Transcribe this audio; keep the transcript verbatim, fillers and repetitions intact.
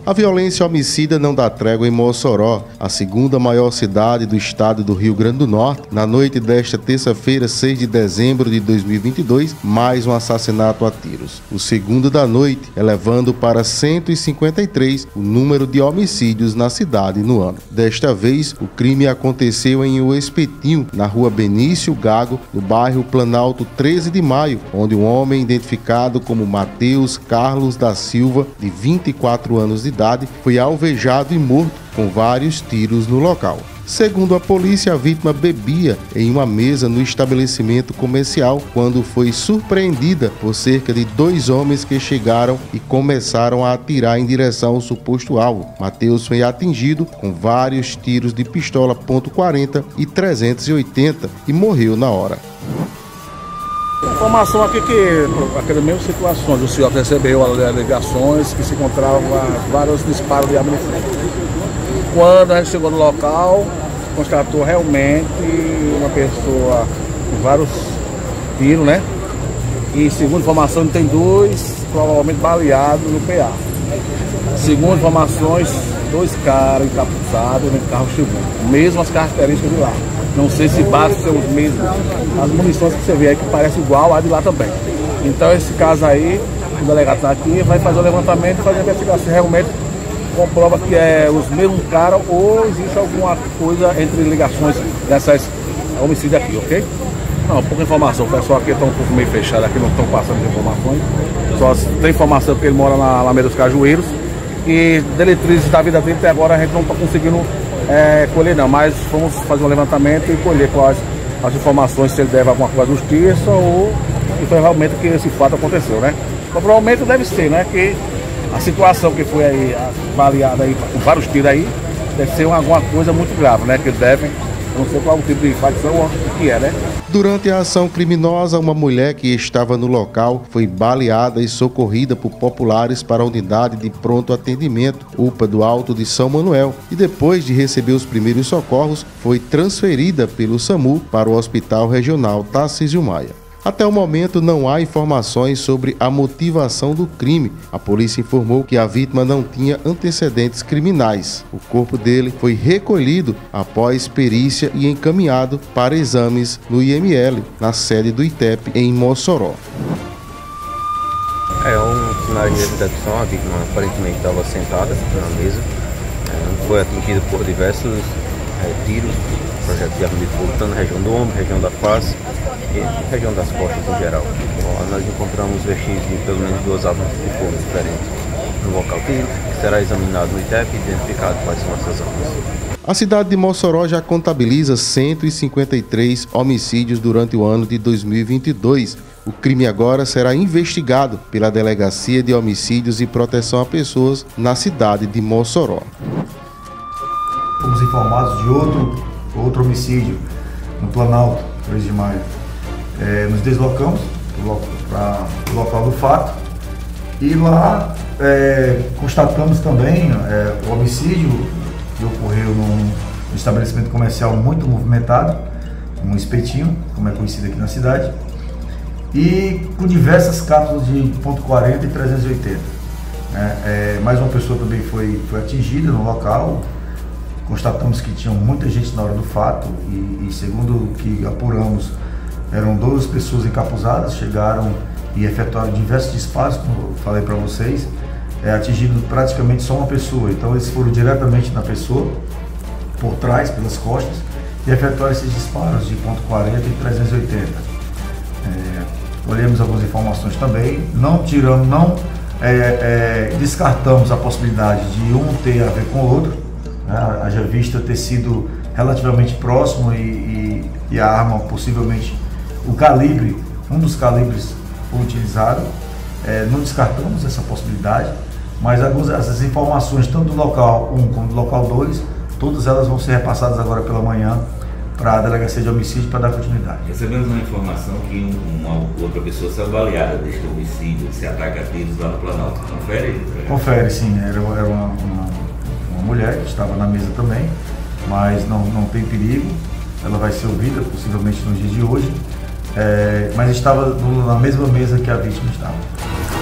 A violência homicida não dá trégua em Mossoró, a segunda maior cidade do estado do Rio Grande do Norte. Na noite desta terça-feira, seis de dezembro de dois mil e vinte e dois, mais um assassinato a tiros. O segundo da noite, elevando para cento e cinquenta e três o número de homicídios na cidade no ano. Desta vez, o crime aconteceu em O Espetinho, na rua Benício Gago, no bairro Planalto treze de maio, onde um homem identificado como Matheus Carlos da Silva, de vinte e quatro anos de idade, foi alvejado e morto com vários tiros no local. Segundo a polícia, a vítima bebia em uma mesa no estabelecimento comercial quando foi surpreendida por cerca de dois homens que chegaram e começaram a atirar em direção ao suposto alvo. Matheus foi atingido com vários tiros de pistola ponto quarenta e trezentos e oitenta e morreu na hora. Informação aqui que, aquelas mesmas situações, o senhor recebeu alegações que se encontravam vários disparos de arma de fogo. Quando a gente chegou no local, constatou realmente uma pessoa com vários tiros, né? E segundo informação, tem dois provavelmente baleados no P A. Segundo informações, dois caras encapuzados no carro chegou. Mesmas características de lá. Não sei se basta ser os mesmos. As munições que você vê aí que parece igual a de lá também. Então esse caso aí, o delegado está aqui, vai fazer o levantamento e fazer a investigação. Se realmente comprova que é os mesmos caras ou existe alguma coisa entre ligações dessas homicídios aqui, ok? Não, pouca informação. O pessoal aqui está um pouco meio fechado, aqui não estão passando informações. Só tem informação que ele mora na Alameda dos Cajueiros. E diretrizes da vida dele até agora a gente não está conseguindo É, colher não, mas vamos fazer um levantamento e colher quais as informações, se ele deve alguma coisa à justiça ou se foi realmente que esse fato aconteceu, né? Então, provavelmente deve ser, né? Que a situação que foi aí avaliada aí com vários tiros aí deve ser alguma coisa muito grave, né? Que ele deve, não sei qual o tipo de facção ou o que é, né? Durante a ação criminosa, uma mulher que estava no local foi baleada e socorrida por populares para a unidade de pronto atendimento U P A do Alto de São Manuel e depois de receber os primeiros socorros, foi transferida pelo SAMU para o Hospital Regional Tarcísio Maia. Até o momento não há informações sobre a motivação do crime. A polícia informou que a vítima não tinha antecedentes criminais. O corpo dele foi recolhido após perícia e encaminhado para exames no I M L, na sede do I T E P em Mossoró. É um cenário de recepção. A vítima aparentemente estava sentada na mesa, foi atingida por diversos é, tiros, projeto de arma de fogo, tanto na região do ombro, região da face e região das costas em geral. Bom, nós encontramos vestígios de pelo menos duas armas de fogo diferentes no local que será examinado no I T E P e identificado quais são essas armas. A cidade de Mossoró já contabiliza cento e cinquenta e três homicídios durante o ano de dois mil e vinte e dois. O crime agora será investigado pela Delegacia de Homicídios e Proteção a Pessoas na cidade de Mossoró. Fomos informados de outro, outro homicídio no Planalto, treze de maio. É, nos deslocamos para o local do fato e lá é, constatamos também é, o homicídio que ocorreu num estabelecimento comercial muito movimentado, um espetinho, como é conhecido aqui na cidade, e com diversas cápsulas de ponto quarenta e trezentos e oitenta. É, é, mais uma pessoa também foi, foi atingida no local. Constatamos que tinha muita gente na hora do fato e, e segundo o que apuramos, eram duas pessoas encapuzadas, chegaram e efetuaram diversos disparos, como eu falei para vocês, é, atingindo praticamente só uma pessoa. Então eles foram diretamente na pessoa, por trás, pelas costas, e efetuaram esses disparos de ponto quarenta e trezentos e oitenta. É, olhamos algumas informações também, não tiramos, não é, é, descartamos a possibilidade de um ter a ver com o outro, né, haja vista ter sido relativamente próximo e, e, e a arma possivelmente, o calibre, um dos calibres foi utilizado. É, não descartamos essa possibilidade, mas algumas, essas informações, tanto do local um como do local dois, todas elas vão ser repassadas agora pela manhã para a Delegacia de Homicídio para dar continuidade. Recebemos uma informação que uma outra pessoa saiu baleada deste homicídio, esse ataque a tiros lá no Planalto. Confere? Confere, sim. Era, era uma, uma, uma mulher que estava na mesa também, mas não, não tem perigo. Ela vai ser ouvida possivelmente nos dias de hoje, é, mas estava na mesma mesa que a vítima estava.